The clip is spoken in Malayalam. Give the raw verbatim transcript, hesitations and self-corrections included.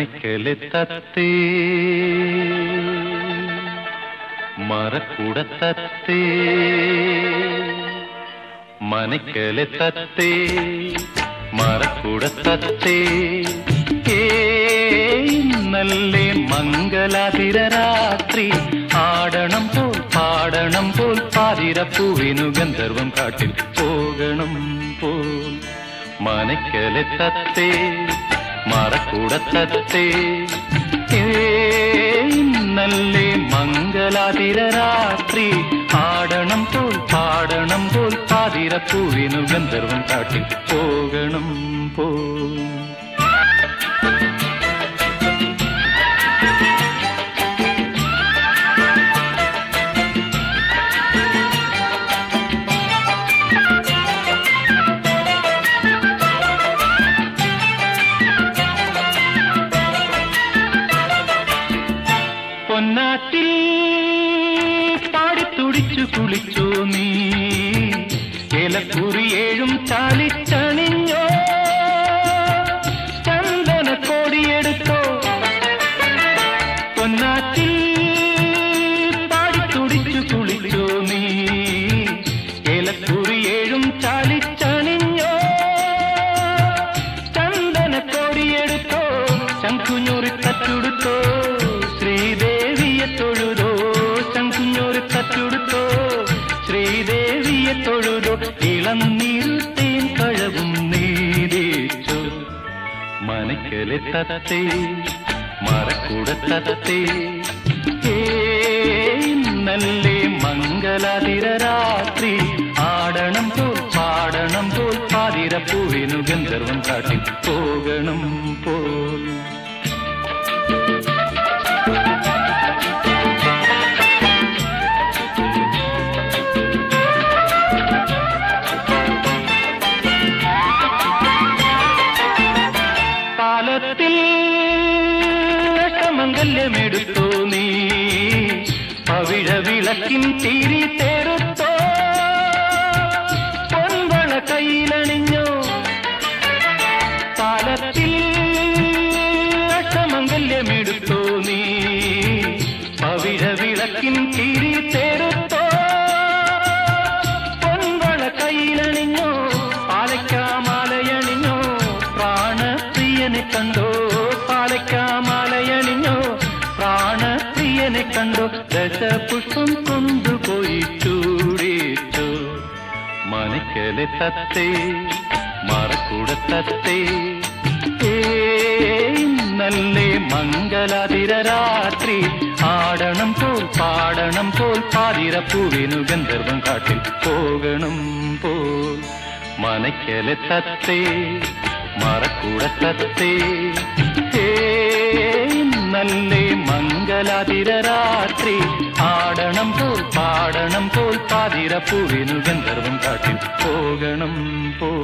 മനക്കലെ തത്തേ മറക്കുട തത്തേ മനക്കലെ തത്തേ മറക്കുട തത്തേ ഇന്നല്ലേ മംഗളാതിര രാത്രി ആടണം പോൽ പാടണം പോൽ പാതിരപ്പൂവിനു ഗന്ധർവം കാട്ടിൽ പോകണം പോൽ മനക്കലെ തത്തേ മറക്കുട തത്തേ ഇന്നല്ലേ മംഗളാതിര രാത്രി ആടണം പോൽ പാടണം പോൽ പാതിരപ്പൂവിനു ഗന്ധർവം കാട്ടിൽ പോകണം പോൽ പൊന്നാറ്റിൽ പാടിത്തുടിച്ചു കുളിച്ചോ നീ ഏലക്കുറിയേഴും ചാലിച്ചണിഞ്ഞോ ചന്ദന കോടിയെടുത്തോ പൊന്നാറ്റിൽ പാടിത്തുടിച്ചു കുളിച്ചോ നീ ഏലക്കുറിയേഴും ചാലിച്ചണിഞ്ഞോ ചന്ദന കോടിയെടുത്തോ ശംഖുഞ്ഞൂറി തച്ചുടുത്തോ ശ്രീദേവിയെ തൊഴുതോ ശംഖുഞ്ഞൂറി തച്ചുടുത്തോ ശ്രീദേവിയെ തൊഴുതോ ഇളം നീർത്തേൻ പഴവും നീതിച്ചോ മനക്കലെ തത്തേ മറക്കുട തത്തേ ഇന്നല്ലേ മംഗളാതിര രാത്രി ആടണം പോൽ പാടണം പോൽ പാതിരപ്പൂവിനു ഗന്ധർവം കാട്ടിൽ പോകണം പോൽ കാലത്തിൽ അഷ്ടമംഗല്യമെടുത്തോ നീ പവിഴ വിളക്കിൻ തിരി തേടുത്തോ പൊൻവള കയ്യിലണിഞ്ഞോ കാലത്തിൽ അഷ്ടമംഗല്യമെടുത്തോ നീ പവിഴ വിളക്കിൻ തിരി തേടുത്തോ പൊൻവള കയ്യിലണിഞ്ഞോ പാലയ്ക്കാമാലയണിഞ്ഞോ പ്രാണപ്രിയനെ കണ്ടോ പാലയ്ക്കാമാലയണിഞ്ഞോ പ്രാണപ്രിയനെ കണ്ടോ ദശപുഷ്പം കൊണ്ടുപോയി ചൂടിച്ചോ മനക്കലെ തത്തേ മറക്കുട തത്തേ ഇന്നല്ലേ മംഗളാതിര രാത്രി ആടണം പോൽ പാടണം പോൽ പാതിരപ്പൂവിനു ഗന്ധർവം കാട്ടിൽ പോകണം പോൽ മനക്കലെ തത്തേ മറക്കുട തത്തേ ഇന്നല്ലേ മംഗളാതിര രാത്രി ആടണം പോൽ പാടണം പോൽ പാതിരപ്പൂവിനു ഗന്ധർവം കാട്ടിൽ പോകണം പോൽ